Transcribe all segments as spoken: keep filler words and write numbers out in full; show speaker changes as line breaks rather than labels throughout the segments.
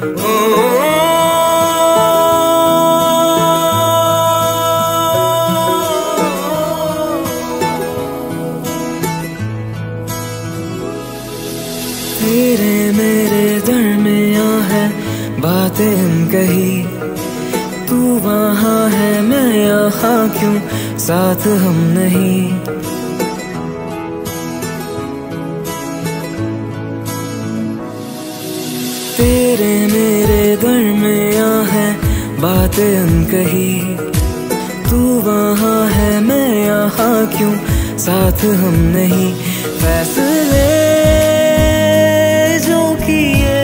तेरे मेरे दरमियां है बातें कही, तू वहाँ है मैं यहाँ क्यों साथ हम नहीं। तेरे मेरे दरमियां है बातें कही, तू वहाँ है मैं यहाँ क्यों साथ हम नहीं। फैसले जो किए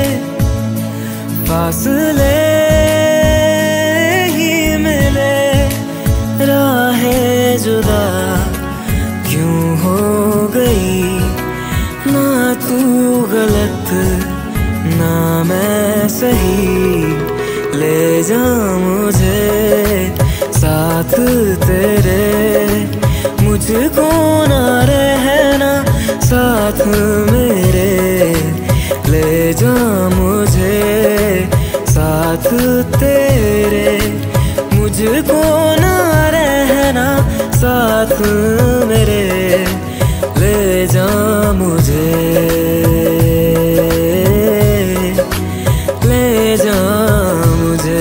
फासले ही मिले, राहें जुदा क्यों हो गई। ना तू गलत ना मैं सही, ले जा मुझे साथ तेरे, मुझको ना रहना साथ मेरे। ले जा मुझे साथ तेरे, मुझको ना रहना साथ मेरे। ले जा मुझे, ले जा मुझे।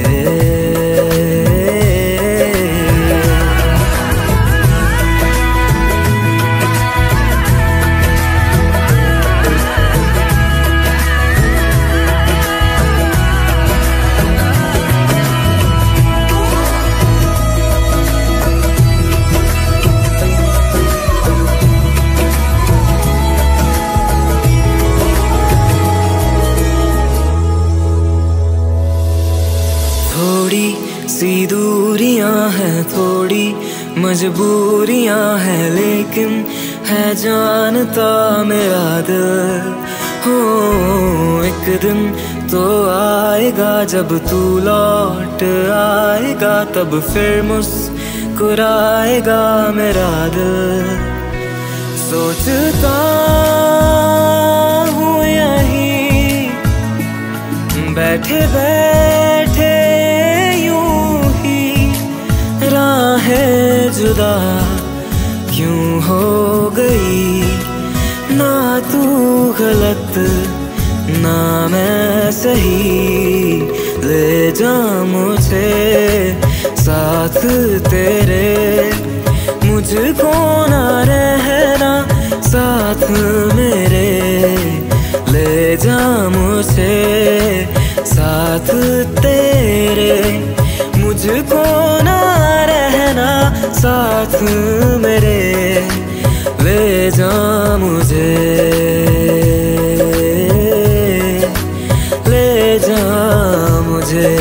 सी दूरियां हैं थोड़ी मजबूरियां हैं, लेकिन है जानता मेरा दिल। हो एक दिन तो आएगा जब तू लौट आएगा, तब फिर मुस्कुराएगा मेरा दिल। सोचता हूँ यहीं बैठे बैठे राहें जुदा क्यों हो गई। ना तू गलत ना मैं सही, ले जा मुझे साथ तेरे, मुझको ना रहना साथ मेरे। ले जा मुझे साथ तेरे, मुझको ना रहना साथ मेरे। ले जा मुझे, ले जा मुझे।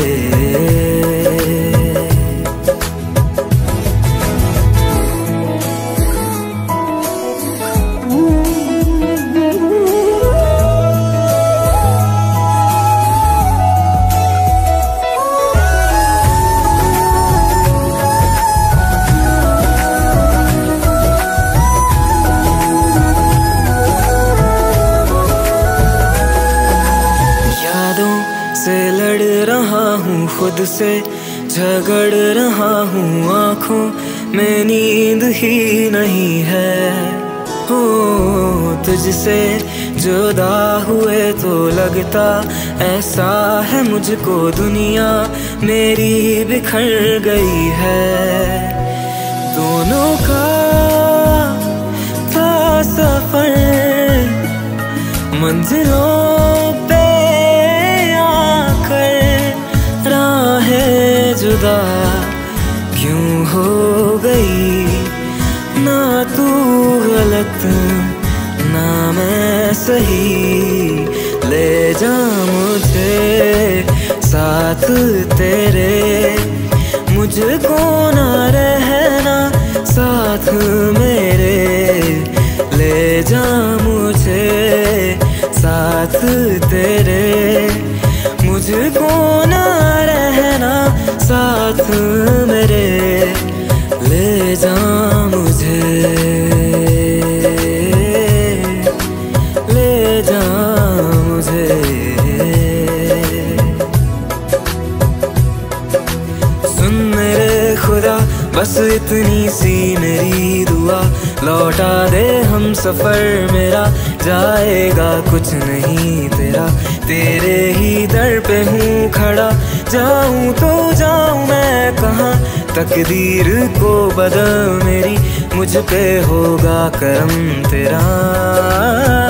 खुद से झगड़ रहा हूँ, आँखों में नींद ही नहीं है। हो तुझसे जुदा हुए तो लगता ऐसा है मुझको दुनिया मेरी बिखर गई है। दोनों का था सफर मंजिलों पे आकर, राहें जुदा क्यों हो गई। ना तू गलत ना मैं सही, ले जा मुझे साथ तेरे, मुझको ना रहना साथ मेरे। ले जा मुझे साथ तेरे, मुझको ना रहना साथ मेरे। ले जा मुझे, ले जा मुझे। दे हम सफर मेरा, जाएगा कुछ नहीं तेरा। तेरे ही दर पे हूँ खड़ा, जाऊँ तो जाऊँ मैं कहाँ। तकदीर को बदल मेरी, मुझ पे होगा करम तेरा।